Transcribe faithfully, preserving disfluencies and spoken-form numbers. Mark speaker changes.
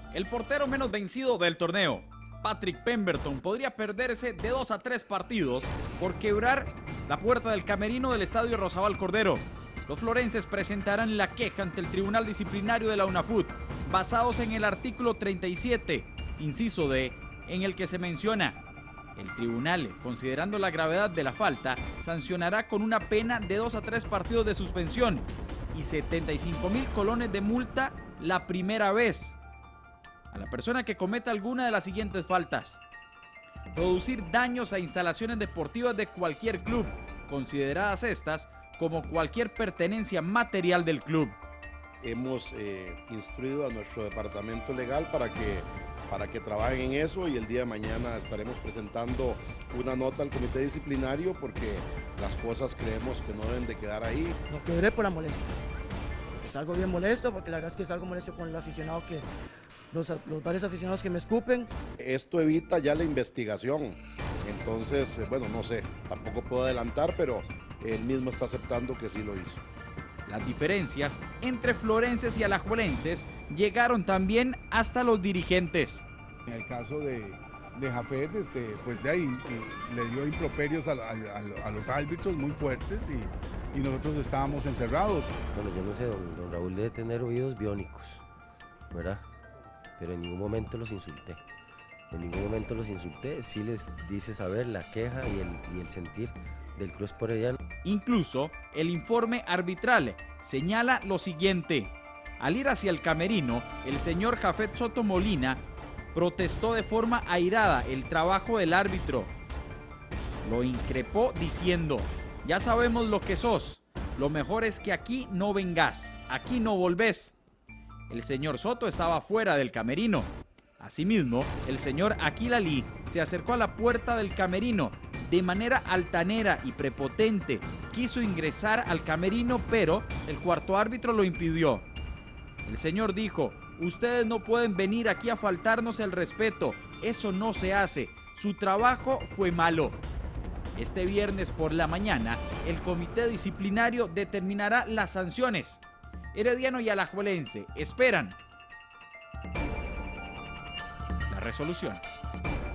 Speaker 1: El portero menos vencido del torneo, Patrick Pemberton, podría perderse de dos a tres partidos por quebrar la puerta del camerino del estadio Rosabal Cordero. Los florenses presentarán la queja ante el Tribunal Disciplinario de la UNAFUT, basados en el artículo treinta y siete, inciso D, en el que se menciona: el tribunal, considerando la gravedad de la falta, sancionará con una pena de dos a tres partidos de suspensión y setenta y cinco mil colones de multa la primera vez a la persona que cometa alguna de las siguientes faltas: producir daños a instalaciones deportivas de cualquier club, consideradas estas como cualquier pertenencia material del club.
Speaker 2: Hemos eh, instruido a nuestro departamento legal para que, para que trabajen en eso, y el día de mañana estaremos presentando una nota al comité disciplinario porque las cosas creemos que no deben de quedar ahí.
Speaker 3: Lo quebré por la molestia. Es algo bien molesto, porque la verdad es que es algo molesto con el aficionado, que los, los varios aficionados que me escupen.
Speaker 2: Esto evita ya la investigación, entonces, eh, bueno, no sé, tampoco puedo adelantar, pero él mismo está aceptando que sí lo hizo.
Speaker 1: Las diferencias entre florenses y alajuelenses llegaron también hasta los dirigentes.
Speaker 4: En el caso de, de Jafet, este, pues de ahí eh, le dio improperios a, a, a los árbitros muy fuertes, y, y nosotros estábamos encerrados.
Speaker 5: Bueno, yo no sé, don, don Raúl debe tener oídos biónicos, ¿verdad? Pero en ningún momento los insulté. En ningún momento los insulté, sí les dice saber la queja y el, y el sentir del Club Sport Herediano.
Speaker 1: Incluso el informe arbitral señala lo siguiente: al ir hacia el camerino, el señor Jafet Soto Molina protestó de forma airada el trabajo del árbitro. Lo increpó diciendo: ya sabemos lo que sos, lo mejor es que aquí no vengas, aquí no volvés. El señor Soto estaba fuera del camerino. Asimismo, el señor Aquilalí se acercó a la puerta del camerino de manera altanera y prepotente. Quiso ingresar al camerino, pero el cuarto árbitro lo impidió. El señor dijo: ustedes no pueden venir aquí a faltarnos el respeto, eso no se hace, su trabajo fue malo. Este viernes por la mañana, el comité disciplinario determinará las sanciones. Herediano y alajuelense esperan la resolución.